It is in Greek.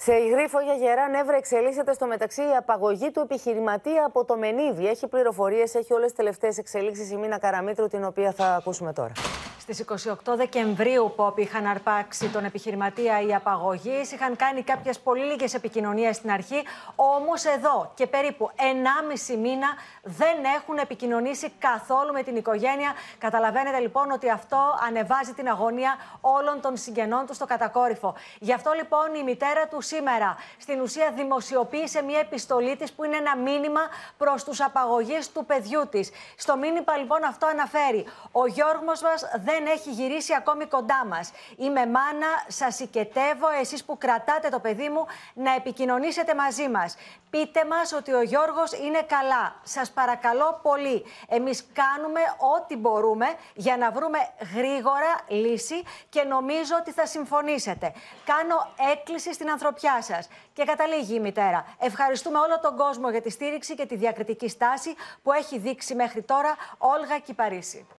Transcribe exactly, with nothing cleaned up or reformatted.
Σε υγρή φωλιά γερά νεύρα εξελίσσεται στο μεταξύ η απαγωγή του επιχειρηματία από το Μενίδη. Έχει πληροφορίες, έχει όλες τις τελευταίες εξελίξεις η Μίνα Καραμήτρου, την οποία θα ακούσουμε τώρα. Στις είκοσι οκτώ Δεκεμβρίου, Πόπη, είχαν αρπάξει τον επιχειρηματία οι απαγωγείς. Είχαν κάνει κάποιες πολύ λίγες επικοινωνίες στην αρχή. Όμως εδώ και περίπου ενάμιση μήνα δεν έχουν επικοινωνήσει καθόλου με την οικογένεια. Καταλαβαίνετε λοιπόν ότι αυτό ανεβάζει την αγωνία όλων των συγγενών του στο κατακόρυφο. Γι' αυτό λοιπόν η μητέρα του σήμερα στην ουσία δημοσιοποίησε μια επιστολή της που είναι ένα μήνυμα προς τους απαγωγείς του παιδιού της. Στο μήνυμα λοιπόν αυτό αναφέρει: ο Γιώργος μας δεν δεν έχει γυρίσει ακόμη κοντά μας. Είμαι μάνα, σας οικετεύω, εσείς που κρατάτε το παιδί μου, να επικοινωνήσετε μαζί μας. Πείτε μας ότι ο Γιώργος είναι καλά. Σας παρακαλώ πολύ. Εμείς κάνουμε ό,τι μπορούμε για να βρούμε γρήγορα λύση και νομίζω ότι θα συμφωνήσετε. Κάνω έκκληση στην ανθρωπιά σας. Και καταλήγει η μητέρα. Ευχαριστούμε όλο τον κόσμο για τη στήριξη και τη διακριτική στάση που έχει δείξει μέχρι τώρα Όλγα Κυπαρίσι.